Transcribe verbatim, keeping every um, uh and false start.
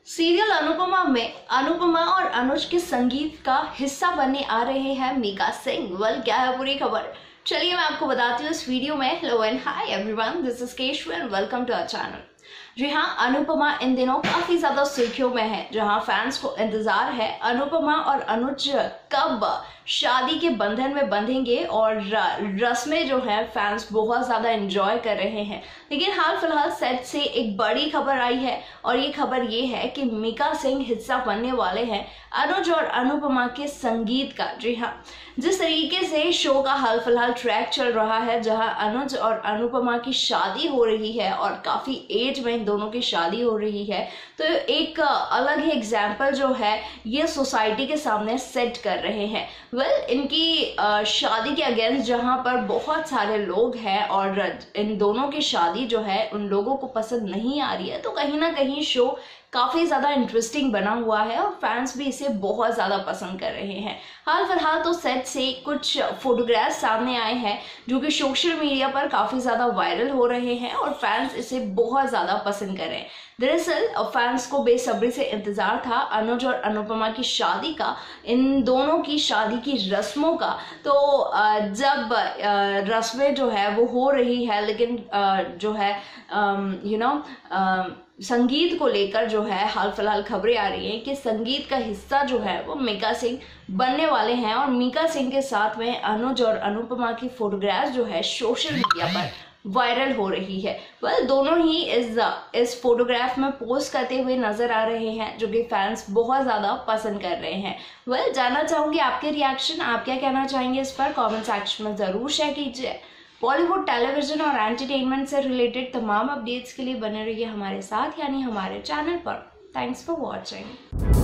Serial Anupama में अनुपमा और अनुज के संगीत का हिस्सा बनने आ रहे हैं मीका सिंह। वेल, क्या है पूरी खबर, चलिए मैं आपको बताती हूँ इस वीडियो में। Hello and hi everyone, this is Keshav and welcome to our channel. जी हाँ, अनुपमा इन दिनों काफी ज्यादा सुर्खियों में है, जहां फैंस को इंतजार है अनुपमा और अनुज कब शादी के बंधन में बंधेंगे और रस्में जो है फैंस बहुत ज्यादा एंजॉय कर रहे हैं। लेकिन हाल फिलहाल सेट से एक बड़ी खबर आई है और ये खबर ये है कि मीका सिंह हिस्सा बनने वाले हैं अनुज और अनुपमा के संगीत का। जी हाँ, जिस तरीके से शो का हाल फिलहाल ट्रैक चल रहा है, जहां अनुज और अनुपमा की शादी हो रही है और काफी एज में इन दोनों की शादी हो रही है, तो एक अलग ही एग्जाम्पल जो है ये सोसाइटी के सामने सेट कर रहे हैं। वेल well, इनकी शादी के अगेंस्ट जहां पर बहुत सारे लोग हैं और इन दोनों की शादी जो है उन लोगों को पसंद नहीं आ रही है, तो कहीं ना कहीं शो काफी ज्यादा इंटरेस्टिंग बना हुआ है और फैंस भी इसे बहुत ज्यादा पसंद कर रहे हैं। हाल फिलहाल तो सेट से कुछ फोटोग्राफ्स सामने आए हैं जो कि सोशल मीडिया पर काफी ज्यादा वायरल हो रहे हैं और फैंस इसे बहुत ज्यादा पसंद कर रहे हैं। दरअसल फैंस को बेसब्री से इंतजार था अनुज और अनुपमा की शादी का, इन दोनों की शादी की रस्मों का। तो जब रस्में जो है वो हो रही है, लेकिन जो है यू नो संगीत को लेकर जो है हाल फिलहाल खबरें आ रही हैं कि संगीत का हिस्सा जो है वो मीका सिंह बनने वाले हैं और मीका सिंह के साथ में अनुज और अनुपमा की फोटोग्राफ जो है सोशल मीडिया पर वायरल हो रही है। वेल well, दोनों ही इस इस फोटोग्राफ में पोस्ट करते हुए नजर आ रहे हैं, जो कि फैंस बहुत ज्यादा पसंद कर रहे हैं। वेल well, जानना चाहूंगी आपके रिएक्शन, आप क्या कहना चाहेंगे इस पर कमेंट सेक्शन में जरूर शेयर कीजिए। बॉलीवुड, टेलीविजन और एंटरटेनमेंट से रिलेटेड तमाम अपडेट्स के लिए बने रहिए हमारे साथ, यानी हमारे चैनल पर। Thanks for watching.